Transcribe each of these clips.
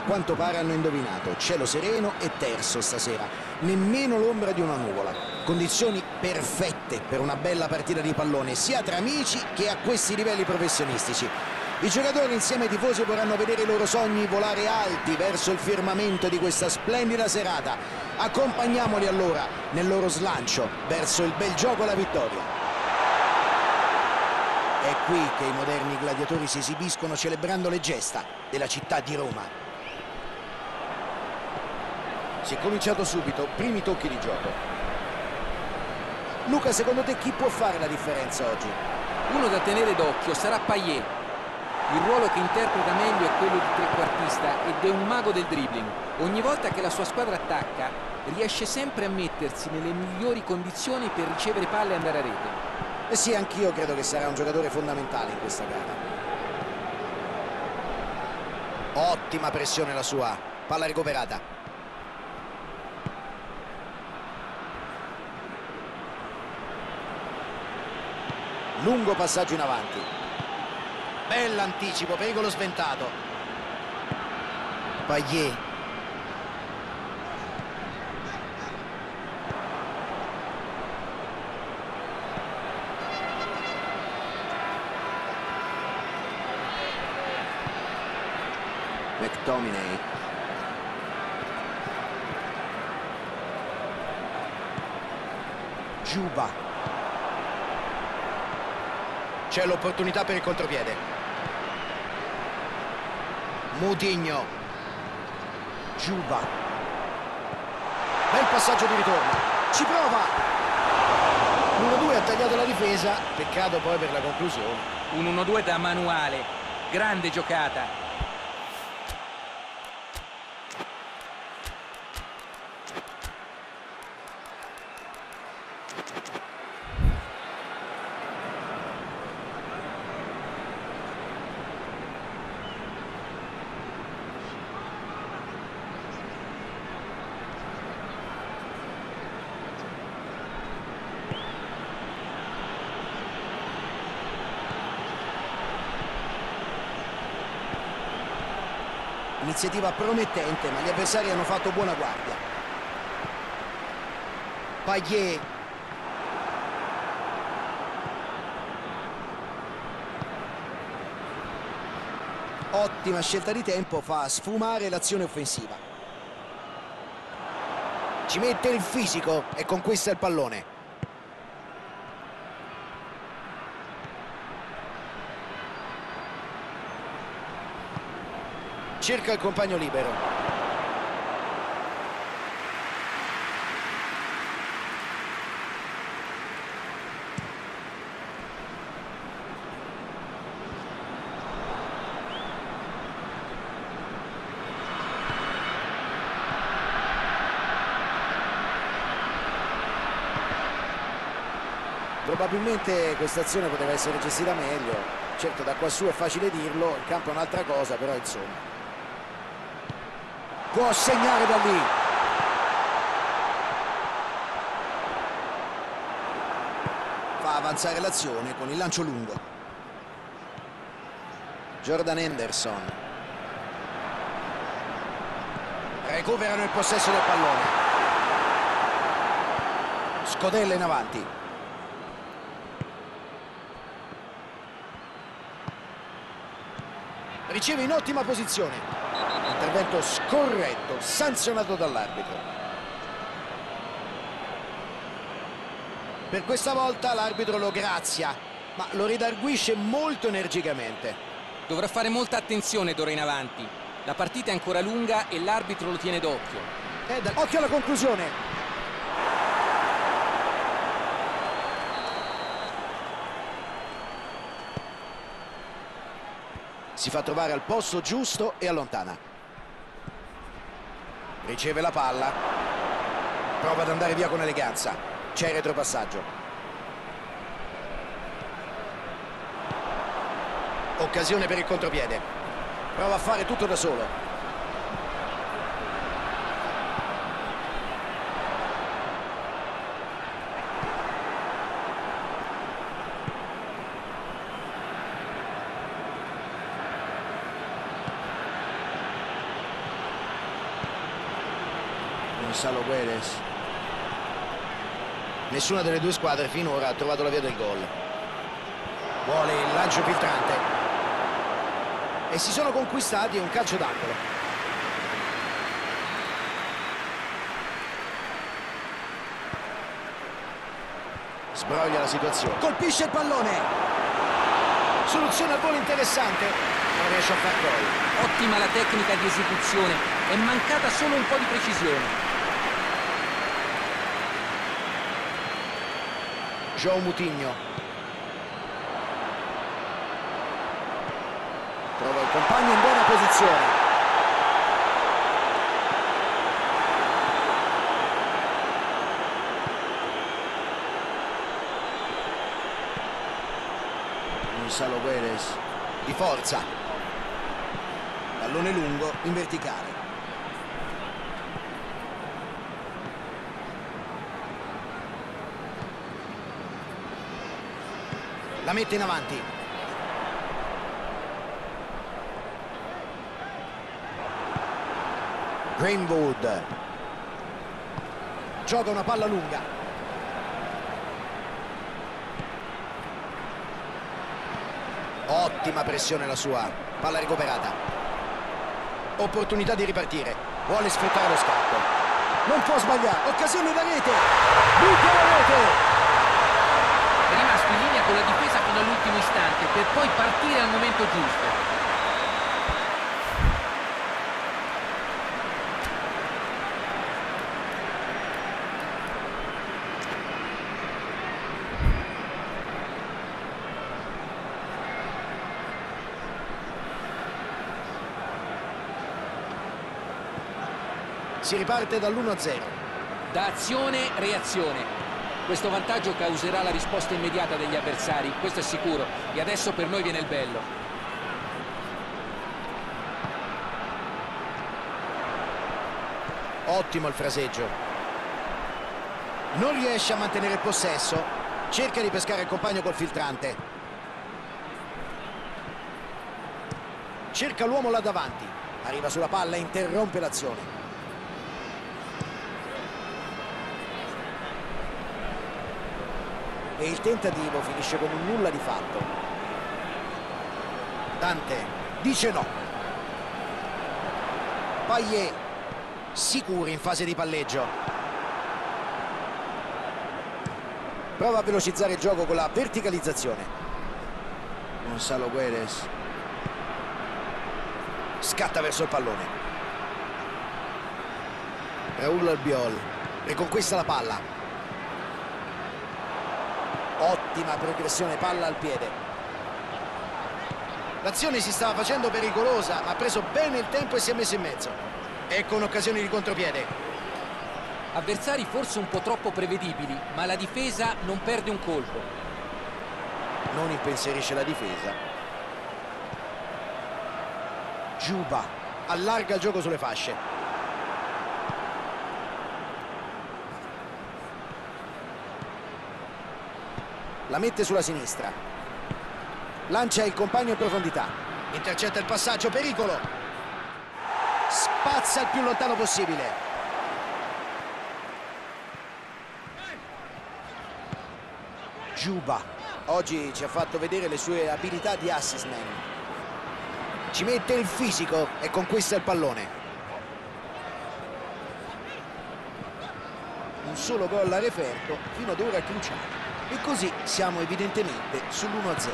quanto pare hanno indovinato. Cielo sereno e terso stasera, nemmeno l'ombra di una nuvola. Condizioni perfette per una bella partita di pallone, sia tra amici che a questi livelli professionistici. I giocatori insieme ai tifosi vorranno vedere i loro sogni volare alti verso il firmamento di questa splendida serata. Accompagniamoli allora nel loro slancio verso il bel gioco e la vittoria. È qui che i moderni gladiatori si esibiscono celebrando le gesta della città di Roma. Si è cominciato subito, primi tocchi di gioco. Luca, secondo te chi può fare la differenza oggi? Uno da tenere d'occhio sarà Payet. Il ruolo che interpreta meglio è quello di trequartista ed è un mago del dribbling. Ogni volta che la sua squadra attacca, riesce sempre a mettersi nelle migliori condizioni per ricevere palle e andare a rete. Eh sì, anch'io credo che sarà un giocatore fondamentale in questa gara. Ottima pressione la sua, palla recuperata. Lungo passaggio in avanti. Bell'anticipo, pericolo sventato. Payet. McTominay. Djuba. C'è l'opportunità per il contropiede. Moutinho. Djuba. Bel passaggio di ritorno. Ci prova. L'1-2 ha tagliato la difesa. Peccato poi per la conclusione. Un 1-2 da manuale. Grande giocata. Iniziativa promettente, ma gli avversari hanno fatto buona guardia. Payet. Ottima scelta di tempo, fa sfumare l'azione offensiva. Ci mette il fisico e conquista il pallone. Cerca il compagno libero. Probabilmente questa azione poteva essere gestita meglio. Certo, da qua su è facile dirlo, il campo è un'altra cosa, però insomma. Può segnare da lì. Fa avanzare l'azione con il lancio lungo. Jordan Henderson. Recuperano il possesso del pallone. Scodella in avanti. Riceve in ottima posizione. Intervento scorretto, sanzionato dall'arbitro. Per questa volta l'arbitro lo grazia, ma lo redarguisce molto energicamente. Dovrà fare molta attenzione d'ora in avanti. La partita è ancora lunga e l'arbitro lo tiene d'occhio. Occhio alla conclusione. Si fa trovare al posto giusto e allontana. Riceve la palla. Prova ad andare via con eleganza. C'è il retropassaggio. Occasione per il contropiede. Prova a fare tutto da solo. Gonzalo Guedes. Nessuna delle due squadre finora ha trovato la via del gol. Vuole il lancio filtrante e si sono conquistati un calcio d'angolo. Sbroglia la situazione, colpisce il pallone, soluzione al volo interessante, non riesce a far gol. Ottima la tecnica di esecuzione, è mancata solo un po' di precisione. João Moutinho trova il compagno in buona posizione. Gonzalo Guedes di forza, pallone lungo in verticale. La mette in avanti. Greenwood gioca una palla lunga. Ottima pressione la sua, palla recuperata. Opportunità di ripartire, vuole sfruttare lo scatto. Non può sbagliare, occasione da rete. Buca la rete. È rimasto in linea con la difesa fino all'ultimo istante per poi partire al momento giusto. Si riparte dall'1-0. Da azione, reazione. Questo vantaggio causerà la risposta immediata degli avversari, questo è sicuro. E adesso per noi viene il bello. Ottimo il fraseggio. Non riesce a mantenere il possesso. Cerca di pescare il compagno col filtrante. Cerca l'uomo là davanti. Arriva sulla palla e interrompe l'azione. E il tentativo finisce con un nulla di fatto. Dante dice no. Payet sicuri in fase di palleggio. Prova a velocizzare il gioco con la verticalizzazione. Gonzalo Guedes scatta verso il pallone. Raúl Albiol riconquista la palla. Ottima progressione, palla al piede. L'azione si stava facendo pericolosa, ma ha preso bene il tempo e si è messo in mezzo. Ecco un'occasione di contropiede. Avversari forse un po' troppo prevedibili, ma la difesa non perde un colpo. Non impensierisce la difesa. Djuba allarga il gioco sulle fasce. La mette sulla sinistra. Lancia il compagno in profondità. Intercetta il passaggio, pericolo. Spazza il più lontano possibile. Djuba oggi ci ha fatto vedere le sue abilità di assist man. Ci mette il fisico e conquista il pallone. Un solo gol a referto fino ad ora cruciale. E così siamo evidentemente sull'1-0.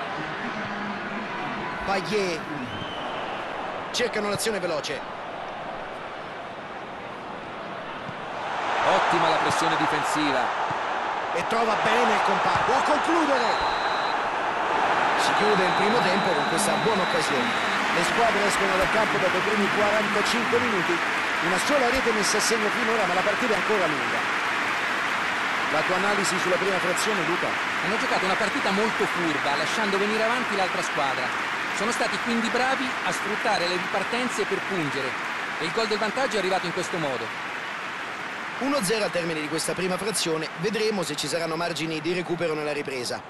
Payet cercano l'azione veloce. Ottima la pressione difensiva. E trova bene il compagno. Può concludere. Si chiude il primo tempo con questa buona occasione. Le squadre escono dal campo dopo i primi 45 minuti. Una sola rete messa a segno finora, ma la partita è ancora lunga. La tua analisi sulla prima frazione, Luca? Hanno giocato una partita molto furba, lasciando venire avanti l'altra squadra. Sono stati quindi bravi a sfruttare le ripartenze per pungere. E il gol del vantaggio è arrivato in questo modo. 1-0 al termine di questa prima frazione. Vedremo se ci saranno margini di recupero nella ripresa.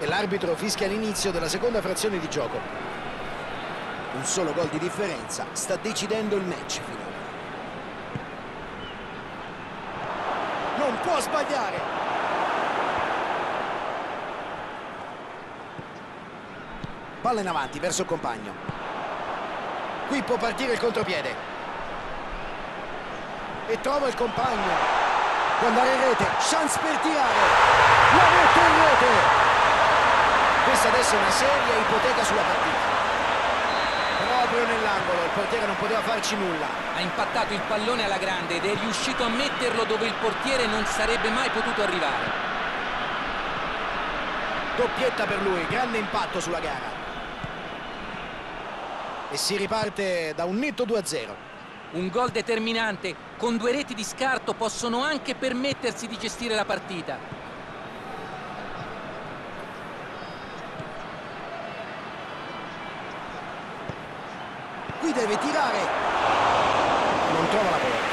E l'arbitro fischia l'inizio della seconda frazione di gioco. Un solo gol di differenza sta decidendo il match finale. Non può sbagliare. Palla in avanti verso il compagno. Qui può partire il contropiede. E trova il compagno. Può andare in rete. Chance per tirare. La mette in rete. Questa adesso è una seria ipoteca sulla partita. Proprio nell'angolo, il portiere non poteva farci nulla. Ha impattato il pallone alla grande ed è riuscito a metterlo dove il portiere non sarebbe mai potuto arrivare. Doppietta per lui, grande impatto sulla gara. E si riparte da un netto 2-0. Un gol determinante, con 2 reti di scarto possono anche permettersi di gestire la partita. Qui deve tirare. Non trova la porta.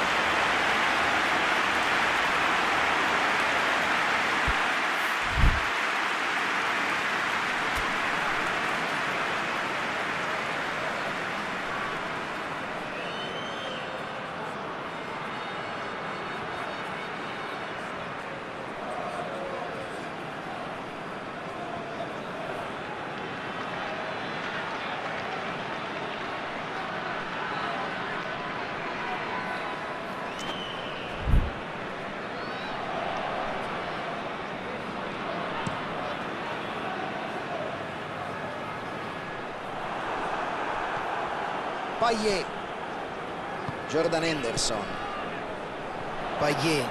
Payet, Jordan Henderson, Payet,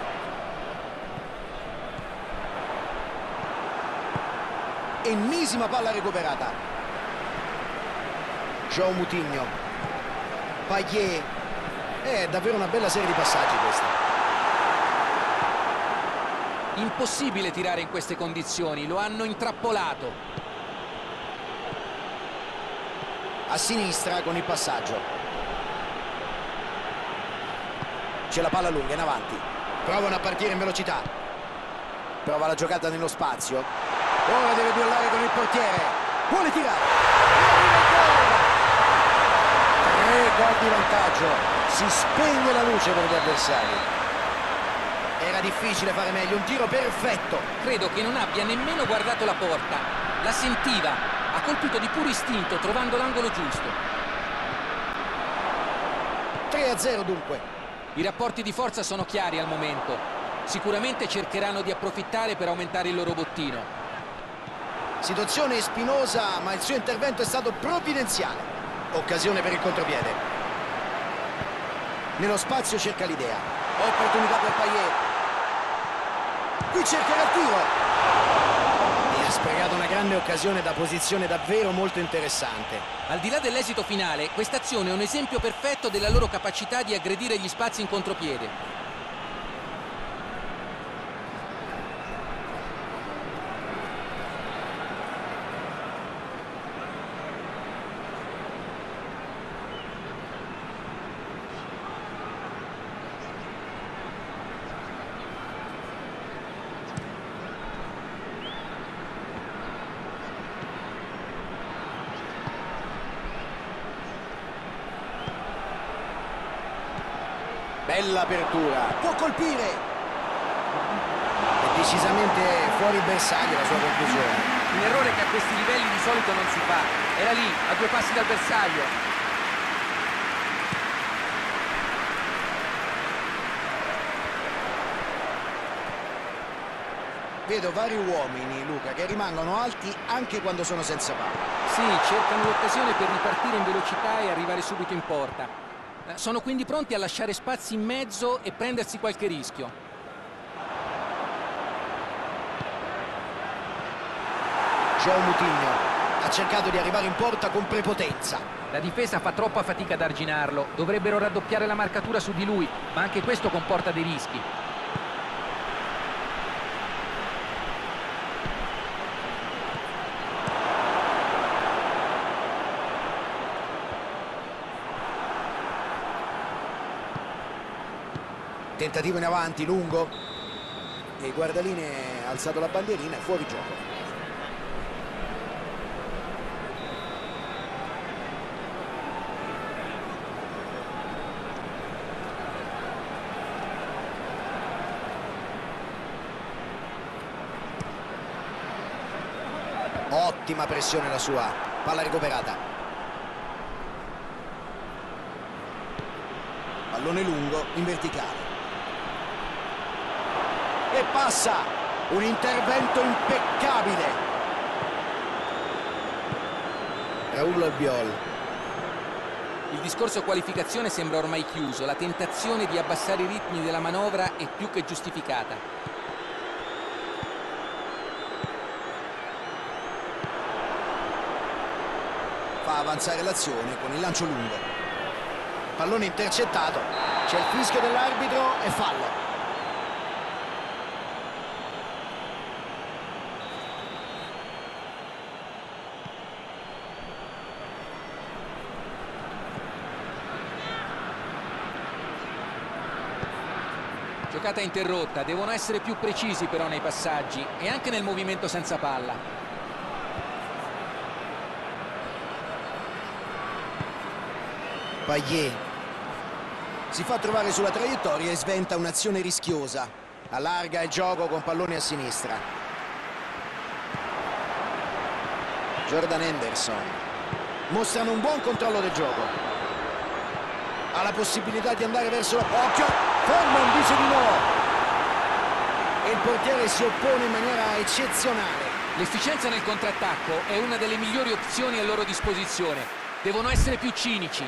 ennesima palla recuperata. João Moutinho, Payet, è davvero una bella serie di passaggi questa. Impossibile tirare in queste condizioni, lo hanno intrappolato. A sinistra con il passaggio. C'è la palla lunga in avanti. Provano a partire in velocità. Prova la giocata nello spazio. Ora deve duellare con il portiere. Vuole tirare. 3 gol di vantaggio. Si spegne la luce per gli avversari. Era difficile fare meglio. Un tiro perfetto. Credo che non abbia nemmeno guardato la porta. La sentiva. Ha colpito di puro istinto, trovando l'angolo giusto. 3-0 dunque. I rapporti di forza sono chiari al momento. Sicuramente cercheranno di approfittare per aumentare il loro bottino. Situazione spinosa, ma il suo intervento è stato provvidenziale. Occasione per il contropiede. Nello spazio cerca l'idea. Opportunità per Payet. Qui cercherà il tiro. Ha sprecato una grande occasione da posizione davvero molto interessante. Al di là dell'esito finale, questa azione è un esempio perfetto della loro capacità di aggredire gli spazi in contropiede. Bella apertura, può colpire. È decisamente fuori bersaglio la sua conclusione. Un errore che a questi livelli di solito non si fa. Era lì, a 2 passi dal bersaglio. Vedo vari uomini, Luca, che rimangono alti anche quando sono senza palla. Sì, cercano l'occasione per ripartire in velocità e arrivare subito in porta. Sono quindi pronti a lasciare spazi in mezzo e prendersi qualche rischio. João Moutinho ha cercato di arrivare in porta con prepotenza. La difesa fa troppa fatica ad arginarlo. Dovrebbero raddoppiare la marcatura su di lui, ma anche questo comporta dei rischi. Tentativo in avanti, lungo. E il guardaline ha alzato la bandierina e fuori gioco. Ottima pressione la sua, palla recuperata. Pallone lungo in verticale. E passa, un intervento impeccabile. Raul Albiol. Il discorso qualificazione sembra ormai chiuso, la tentazione di abbassare i ritmi della manovra è più che giustificata. Fa avanzare l'azione con il lancio lungo. Pallone intercettato, c'è il fischio dell'arbitro e fallo. Giocata interrotta, devono essere più precisi però nei passaggi e anche nel movimento senza palla. Payet si fa trovare sulla traiettoria e sventa un'azione rischiosa. Allarga il gioco con pallone a sinistra. Jordan Henderson. Mostrano un buon controllo del gioco. Ha la possibilità di andare verso la... Occhio! Forman dice di no! E il portiere si oppone in maniera eccezionale. L'efficienza nel contrattacco è una delle migliori opzioni a loro disposizione. Devono essere più cinici.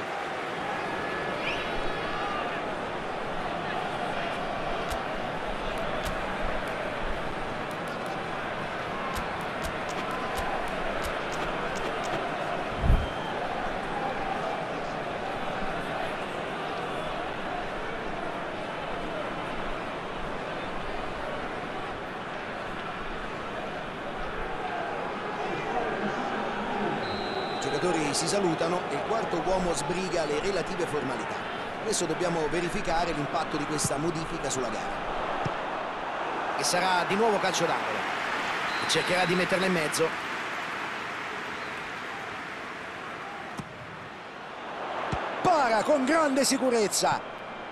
I giocatori si salutano e il quarto uomo sbriga le relative formalità. Adesso dobbiamo verificare l'impatto di questa modifica sulla gara. E sarà di nuovo calcio d'angolo. Cercherà di metterla in mezzo. Para con grande sicurezza.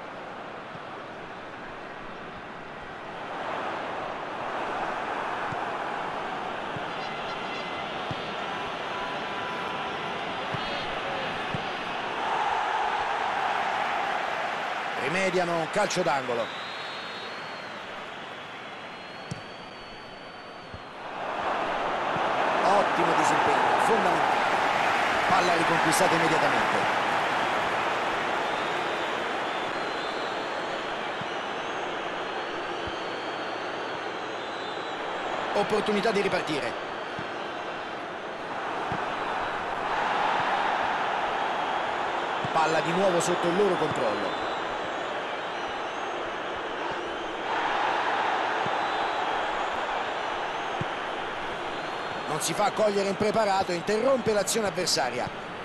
Rimediano calcio d'angolo. Ottimo disimpegno, fondamentale. Palla riconquistata immediatamente. Opportunità di ripartire. Palla di nuovo sotto il loro controllo. Non si fa cogliere impreparato, interrompe l'azione avversaria.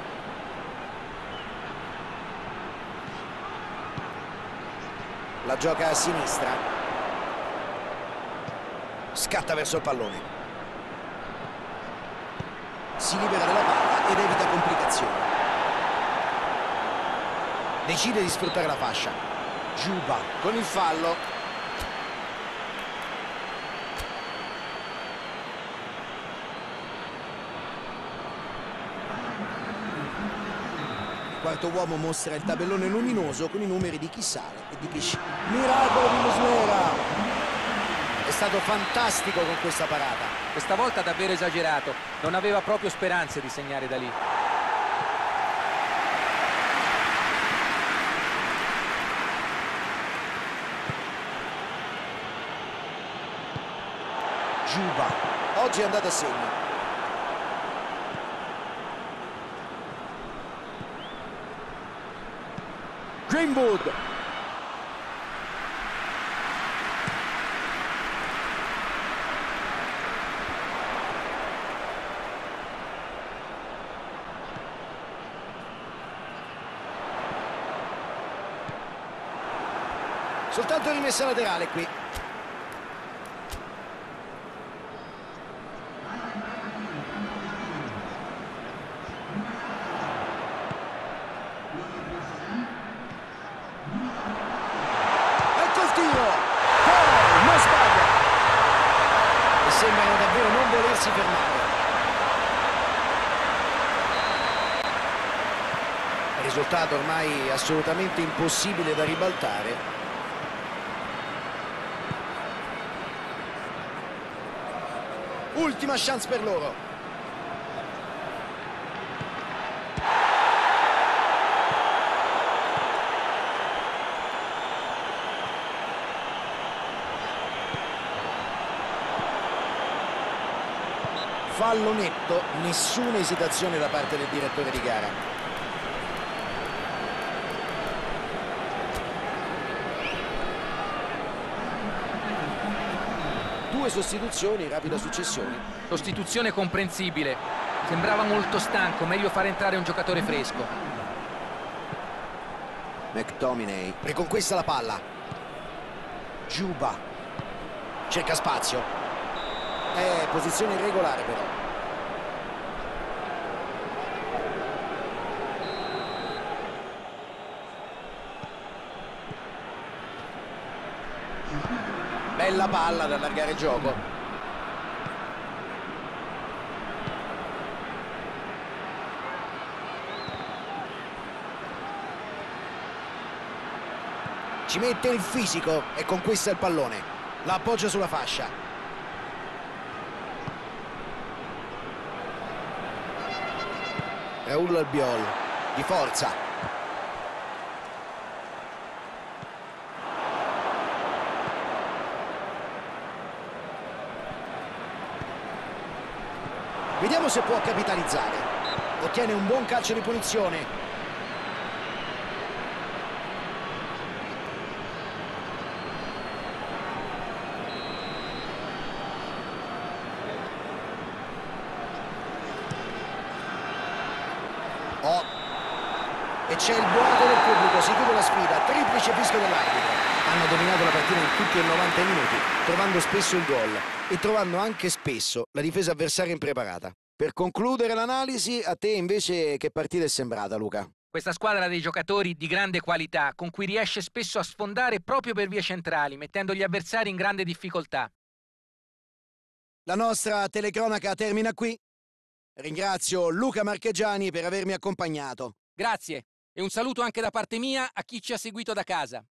La gioca a sinistra. Scatta verso il pallone. Si libera della palla ed evita complicazioni. Decide di sfruttare la fascia. Juba con il fallo. Il quarto uomo mostra il tabellone luminoso con i numeri di chi sale e di chi scende. Miracolo di Muslera! È stato fantastico con questa parata. Questa volta davvero esagerato, non aveva proprio speranze di segnare da lì. Juba, oggi è andato a segno. Greenwood. Soltanto rimessa laterale qui. Ecco il tiro. Non sbaglia. E sembrano davvero non volersi fermare. risultato ormai assolutamente impossibile da ribaltare. Ultima chance per loro. Fallo netto, nessuna esitazione da parte del direttore di gara. Due sostituzioni, rapida successione. Sostituzione comprensibile. Sembrava molto stanco, meglio fare entrare un giocatore fresco. McTominay riconquista la palla. Giuba cerca spazio. Posizione irregolare però. Bella palla ad allargare il gioco. Ci mette il fisico e conquista il pallone. La appoggia sulla fascia. Raul Albiol di forza. Vediamo se può capitalizzare. Ottiene un buon calcio di punizione. E c'è il boato del pubblico, si chiude la sfida, triplice fischio dell'arbitro. Hanno dominato la partita in tutti i 90 minuti, trovando spesso il gol e trovando anche spesso la difesa avversaria impreparata. Per concludere l'analisi, a te invece che partita è sembrata, Luca? Questa squadra ha dei giocatori di grande qualità, con cui riesce spesso a sfondare proprio per vie centrali, mettendo gli avversari in grande difficoltà. La nostra telecronaca termina qui. Ringrazio Luca Marchegiani per avermi accompagnato. Grazie. E un saluto anche da parte mia a chi ci ha seguito da casa.